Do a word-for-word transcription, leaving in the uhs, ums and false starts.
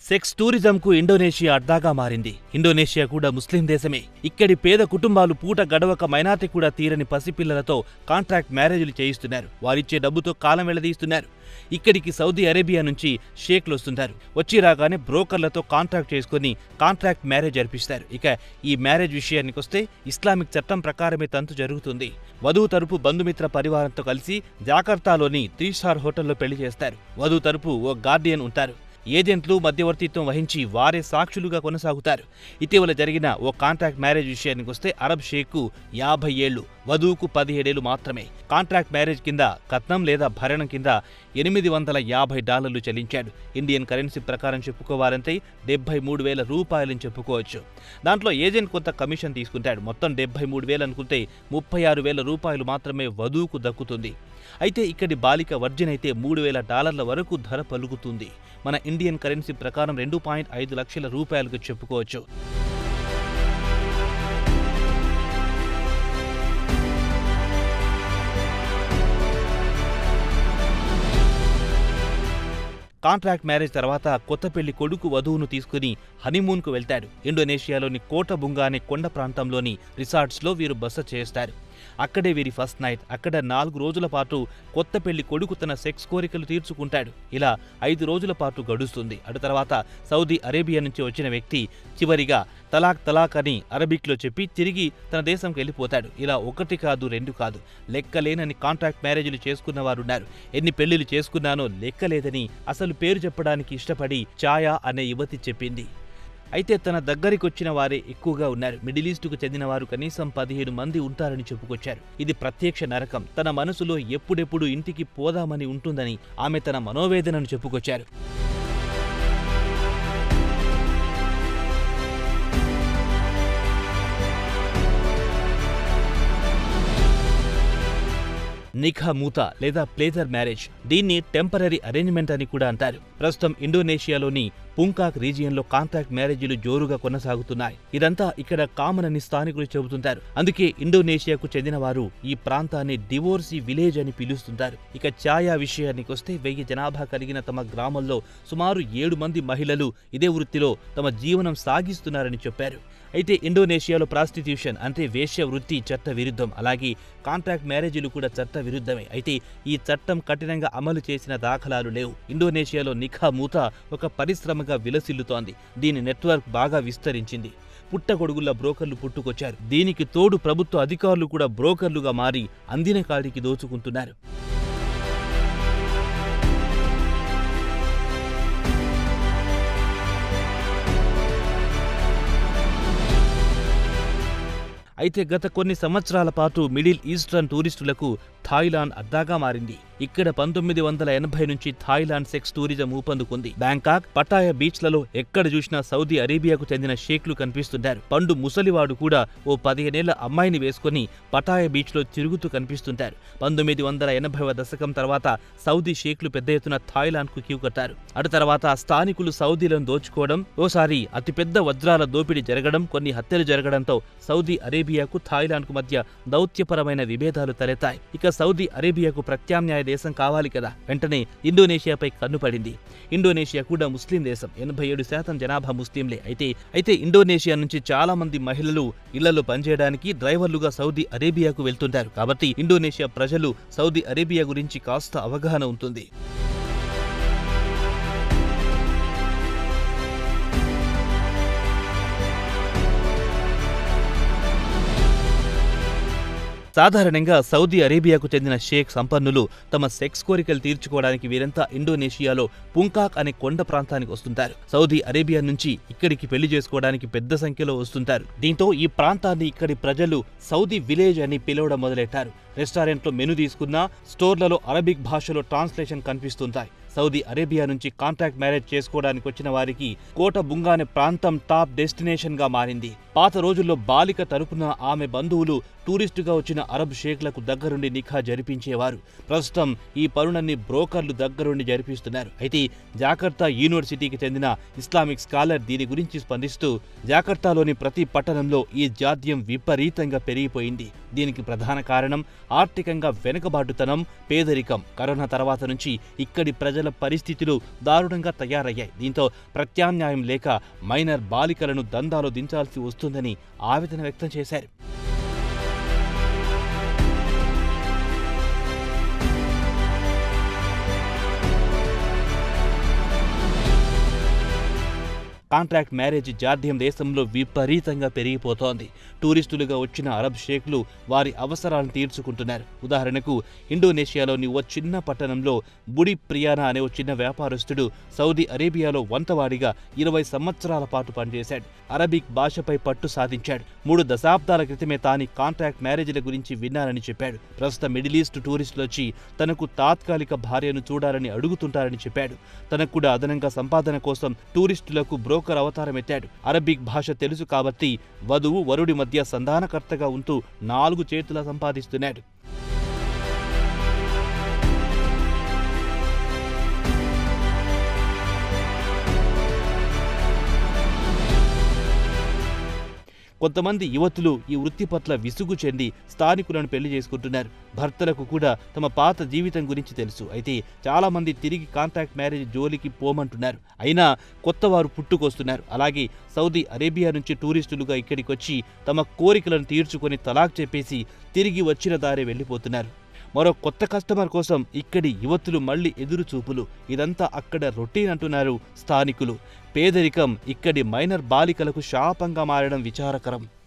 Sex టూరిజంకు Indonesia అడ్డాగా మారింది. Indonesia కూడా ముస్లిం దేశమే. ఇక్కడి పేద కుటుంబాలు పూట గడవక మైనార్టీ కూడా తీరని పసిపిల్లలతో కాంట్రాక్ట్ మ్యారేజీలు చేయిస్తున్నారు. వారిచ్చే డబ్బుతో కాలం వెళ్లదీస్తున్నారు. ఇక్కడికి సౌదీ అరేబియా నుంచి షేక్లు వస్తుంటారు. వచ్చి రాగానే బ్రోకర్లతో కాంట్రాక్ట్ చేసుకుని కాంట్రాక్ట్ మ్యారేజ్ జరిపిస్తారు. ఇక ఈ మ్యారేజ్ విషయానికి వస్తే ఇస్లామిక్ చట్టం ప్రకారమే తంతు జరుగుతుంది. వధువు తరపు బంధుమిత్ర పరివారంతో కలిసి జాకర్తాలోని త్రీ స్టార్ హోటల్లో పెళ్లి చేస్తారు. వధువు తరపు ఓ గార్డియన్ ఉంటారు. ఏజెంట్లు మధ్యవర్తిత్వం వహించి వారే సాక్షులుగా కొనసాగుతారు. ఇటీవల జరిగిన ఓ కాంట్రాక్ట్ మ్యారేజ్ విషయానికి వస్తే అరబ్ షేక్కు యాభై ఏళ్లు, వధువుకు పదిహేడేళ్లు మాత్రమే. కాంట్రాక్ట్ మ్యారేజ్ కింద కట్నం లేదా భరణం కింద ఎనిమిది వందల యాభై డాలర్లు చెల్లించాడు. ఇండియన్ కరెన్సీ ప్రకారం చెప్పుకోవాలంటే డెబ్బై మూడు వేల రూపాయలని చెప్పుకోవచ్చు. దాంట్లో ఏజెంట్ కొంత కమిషన్ తీసుకుంటాడు. మొత్తం డెబ్బై మూడు వేలు అనుకుంటే ముప్పై ఆరు వేల రూపాయలు మాత్రమే వధువుకు దక్కుతుంది. అయితే ఇక్కడి బాలిక వర్జిన్ అయితే మూడు వేల డాలర్ల వరకు ధర పలుకుతుంది. మన ఇండియన్ కరెన్సీ ప్రకారం రెండు పాయింట్ ఐదు లక్షల రూపాయలకు చెప్పుకోవచ్చు. కాంట్రాక్ట్ మ్యారేజ్ తర్వాత కొత్త పెళ్లి కొడుకు వధువును తీసుకుని హనీమూన్కు వెళ్తాడు. ఇండోనేషియాలోని కోటబుంగా అనే కొండ ప్రాంతంలోని రిసార్ట్స్లో వీరు బస చేస్తారు. అక్కడే వీరి ఫస్ట్ నైట్. అక్కడ నాలుగు రోజుల పాటు కొత్త పెళ్లి కొడుకు తన సెక్స్ కోరికలు తీర్చుకుంటాడు. ఇలా ఐదు రోజుల పాటు గడుస్తుంది. అటు తర్వాత సౌదీ అరేబియా నుంచి వచ్చిన వ్యక్తి చివరిగా తలాక్ తలాక్ అని అరబిక్లో చెప్పి తిరిగి తన దేశంకి వెళ్ళిపోతాడు. ఇలా ఒకటి కాదు రెండు కాదు లెక్కలేనని కాంట్రాక్ట్ మ్యారేజీలు చేసుకున్న వారున్నారు. ఎన్ని పెళ్లిలు చేసుకున్నానో లెక్కలేదని అసలు పేరు చెప్పడానికి ఇష్టపడి ఛాయా అనే యువతి చెప్పింది. అయితే తన దగ్గరికొచ్చిన వారే ఎక్కువగా ఉన్నారు. మిడిల్ ఈస్టుకు చెందిన వారు కనీసం పదిహేడు మంది ఉంటారని చెప్పుకొచ్చారు. ఇది ప్రత్యక్ష నరకం. తన మనసులో ఎప్పుడెప్పుడు ఇంటికి పోదామని ఉంటుందని ఆమె తన మనోవేదనను చెప్పుకొచ్చారు. నిఖా మూతా లేదా ప్లేజర్ మ్యారేజ్, దీన్ని టెంపరరీ అరేంజ్మెంట్ అని కూడా అంటారు. ప్రస్తుతం ఇండోనేషియాలోని పుంకాక్ రీజియన్లో కాంట్రాక్ట్ మ్యారేజీలు జోరుగా కొనసాగుతున్నాయి. ఇదంతా ఇక్కడ కామన్ అని స్థానికులు చెబుతుంటారు. అందుకే ఇండోనేషియాకు చెందిన వారు ఈ ప్రాంతాన్ని డివోర్సీ విలేజ్ అని పిలుస్తుంటారు. ఇక ఛాయా విషయానికి వస్తే వెయ్యి జనాభా కలిగిన తమ గ్రామంలో సుమారు ఏడు మంది మహిళలు ఇదే వృత్తిలో తమ జీవనం సాగిస్తున్నారని చెప్పారు. అయితే ఇండోనేషియాలో ప్రాస్టిట్యూషన్ అంటే వేశ్య వృత్తి చట్ట విరుద్ధం. అలాగే కాంట్రాక్ట్ మ్యారేజీలు కూడా చట్ట విరుద్ధమే. అయితే ఈ చట్టం కఠినంగా అమలు చేసిన దాఖలాలు లేవు. ఇండోనేషియాలో నిఖా మూతా ఒక పరిశ్రమగా విలసిల్లుతోంది. దీని నెట్వర్క్ బాగా విస్తరించింది. పుట్టగొడుగుల బ్రోకర్లు పుట్టుకొచ్చారు. దీనికి తోడు ప్రభుత్వ అధికారులు కూడా బ్రోకర్లుగా మారి అందిన కాడికి దోచుకుంటున్నారు. అయితే గత కొన్ని సంవత్సరాల పాటు మిడిల్ ఈస్టర్న్ టూరిస్టులకు థాయిలాండ్ అడ్డాగా మారింది. ఇక్కడ పంతొమ్మిది వందల ఎనభై నుంచి థాయిలాండ్ సెక్స్ టూరిజం ఊపందుకుంది. బ్యాంకాక్, పటాయా బీచ్లలో ఎక్కడ చూసినా సౌదీ అరేబియాకు చెందిన షేక్లు కనిపిస్తుంటారు. పండు ముసలివాడు కూడా ఓ పదిహేనేళ్ల అమ్మాయిని వేసుకుని పటాయా బీచ్లో తిరుగుతూ కనిపిస్తుంటారు. పంతొమ్మిది వందల ఎనభైవ దశకం తర్వాత సౌదీ షేక్లు పెద్ద ఎత్తున థాయిలాండ్కు క్యూ కట్టారు. అటు తర్వాత స్థానికులు సౌదీలను దోచుకోవడం, ఓసారి అతిపెద్ద వజ్రాల దోపిడీ జరగడం, కొన్ని హత్యలు జరగడంతో సౌదీ అరేబియాకు థాయిలాండ్కు మధ్య దౌత్యపరమైన విభేదాలు తలెత్తాయి. ఇక సౌదీ అరేబియాకు ప్రత్యామ్నాయ దేశం కావాలి కదా. వెంటనే ఇండోనేషియాపై కన్నుపడింది. ఇండోనేషియా కూడా ముస్లిం దేశం. ఎనభై ఏడు శాతం జనాభా ముస్లింలే. అయితే అయితే ఇండోనేషియా నుంచి చాలా మంది మహిళలు ఇళ్లలో పనిచేయడానికి డ్రైవర్లుగా సౌదీ అరేబియాకు వెళ్తుంటారు. కాబట్టి ఇండోనేషియా ప్రజలు సౌదీ అరేబియా గురించి కాస్త అవగాహన ఉంటుంది. సాధారణంగా సౌదీ అరేబియాకు చెందిన షేక్ సంపన్నులు తమ సెక్స్ కోరికలు తీర్చుకోవడానికి వీరంతా ఇండోనేషియాలో పుంకాక్ అనే కొండ ప్రాంతానికి వస్తుంటారు. సౌదీ అరేబియా నుంచి ఇక్కడికి పెళ్లి చేసుకోవడానికి పెద్ద సంఖ్యలో వస్తుంటారు. దీంతో ఈ ప్రాంతాన్ని ఇక్కడి ప్రజలు సౌదీ విలేజ్ అని పిలవడం మొదలెట్టారు. రెస్టారెంట్లో మెను తీసుకున్నా స్టోర్లలో అరబిక్ భాషలో ట్రాన్స్లేషన్ కనిపిస్తుంటాయి. సౌదీ అరేబియా నుంచి కాంట్రాక్ట్ మ్యారేజ్ చేసుకోవడానికి వచ్చిన వారికి కోటబుంగా అనే ప్రాంతం టాప్ డెస్టినేషన్ గా మారింది. పాత రోజుల్లో బాలిక తరపున ఆమె బంధువులు టూరిస్టుగా వచ్చిన అరబ్ షేక్లకు దగ్గరుండి నిఖా జరిపించేవారు. ప్రస్తుతం ఈ పనులన్నీ బ్రోకర్లు దగ్గరుండి జరిపిస్తున్నారు. అయితే జాకర్తా యూనివర్సిటీకి చెందిన ఇస్లామిక్ స్కాలర్ దీని గురించి స్పందిస్తూ, జాకర్తాలోని ప్రతి పట్టణంలో ఈ జాడ్యం విపరీతంగా పెరిగిపోయింది. దీనికి ప్రధాన కారణం ఆర్థికంగా వెనుకబాటుతనం, పేదరికం. కరోనా తర్వాత నుంచి ఇక్కడి ప్రజల ప్రజల పరిస్థితులు దారుణంగా తయారయ్యాయి. దీంతో ప్రత్యామ్నాయం లేక మైనర్ బాలికలను దందాలో దించాల్సి వస్తుందని ఆవేదన వ్యక్తం చేశారు. కాంట్రాక్ట్ మ్యారేజ్ జాడ్యం దేశంలో విపరీతంగా పెరిగిపోతోంది. టూరిస్టులుగా వచ్చిన అరబ్ షేక్లు వారి అవసరాలను తీర్చుకుంటున్నారు. ఉదాహరణకు ఇండోనేషియాలోని ఓ చిన్న పట్టణంలో బుడి ప్రియానా అనే ఓ చిన్న వ్యాపారస్తుడు సౌదీ అరేబియాలో వంతవాడిగా ఇరవై సంవత్సరాల పాటు పనిచేశాడు. అరబిక్ భాషపై పట్టు సాధించాడు. మూడు దశాబ్దాల క్రితమే తాను కాంట్రాక్ట్ మ్యారేజ్ల గురించి విన్నానని చెప్పాడు. ప్రస్తుతం మిడిల్ ఈస్ట్ టూరిస్టులు వచ్చి తనకు తాత్కాలిక భార్యను చూడాలని అడుగుతుంటారని చెప్పాడు. తనకు కూడా అదనంగా సంపాదన కోసం టూరిస్టులకు బ్రోకర్ అవతారం ఎత్తాడు. అరబిక్ భాష తెలుసు కాబట్టి వధువు వరుడి మధ్య సంధానకర్తగా ఉంటూ నాలుగు చేతులా సంపాదిస్తున్నాడు. కొంతమంది యువతులు ఈ వృత్తి పట్ల విసుగు చెంది స్థానికులను పెళ్లి చేసుకుంటున్నారు. భర్తలకు కూడా తమ పాత జీవితం గురించి తెలుసు. అయితే చాలా మంది తిరిగి కాంట్రాక్ట్ మ్యారేజ్ జోలికి పోమంటున్నారు. అయినా కొత్త వారు పుట్టుకొస్తున్నారు. అలాగే సౌదీ అరేబియా నుంచి టూరిస్టులుగా ఇక్కడికి వచ్చి తమ కోరికలను తీర్చుకొని తలాక్ చెప్పేసి తిరిగి వచ్చిన దారే వెళ్ళిపోతున్నారు. మరో కొత్త కస్టమర్ కోసం ఇక్కడి యువతులు మళ్లీ ఎదురు చూపులు. ఇదంతా అక్కడ రొటీన్ అంటున్నారు స్థానికులు. పేదరికం ఇక్కడి మైనర్ బాలికలకు శాపంగా మారడం విచారకరం.